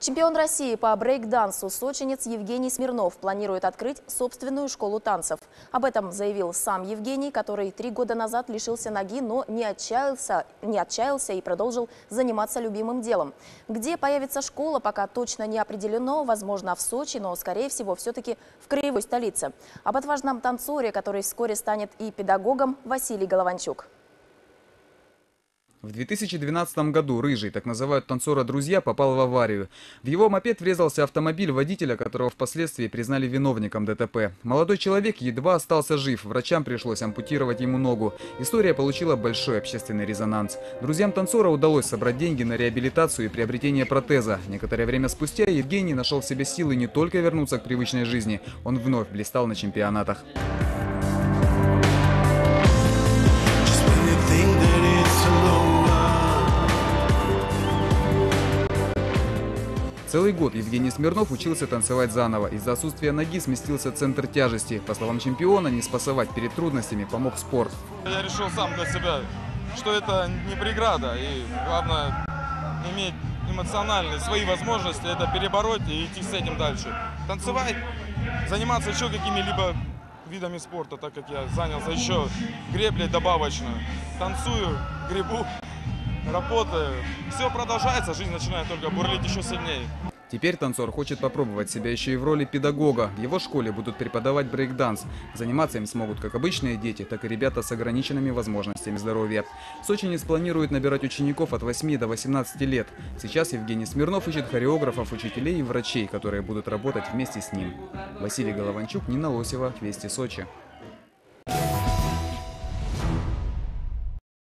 Чемпион России по брейк-дансу сочинец Евгений Смирнов планирует открыть собственную школу танцев. Об этом заявил сам Евгений, который 3 года назад лишился ноги, но не отчаялся и продолжил заниматься любимым делом. Где появится школа, пока точно не определено. Возможно, в Сочи, но, скорее всего, все-таки в краевой столице. Об отважном танцоре, который вскоре станет и педагогом, Василий Голованчук. В 2012 году Рыжий, так называют танцора друзья, попал в аварию. В его мопед врезался автомобиль водителя, которого впоследствии признали виновником ДТП. Молодой человек едва остался жив, врачам пришлось ампутировать ему ногу. История получила большой общественный резонанс. Друзьям танцора удалось собрать деньги на реабилитацию и приобретение протеза. Некоторое время спустя Евгений нашел в себе силы не только вернуться к привычной жизни, он вновь блистал на чемпионатах. Целый год Евгений Смирнов учился танцевать заново. Из-за отсутствия ноги сместился центр тяжести. По словам чемпиона, не спасовать перед трудностями помог спорт. Я решил сам для себя, что это не преграда. И главное иметь эмоциональные свои возможности, это перебороть и идти с этим дальше. Танцевать, заниматься еще какими-либо видами спорта, так как я занялся еще греблей добавочно. Танцую, гребу. Работаю. Все продолжается, жизнь начинает только бурлить еще сильнее. Теперь танцор хочет попробовать себя еще и в роли педагога. В его школе будут преподавать брейк-данс. Заниматься им смогут как обычные дети, так и ребята с ограниченными возможностями здоровья. Сочинец планирует набирать учеников от 8 до 18 лет. Сейчас Евгений Смирнов ищет хореографов, учителей и врачей, которые будут работать вместе с ним. Василий Голованчук, Нина Лосева, Вести Сочи.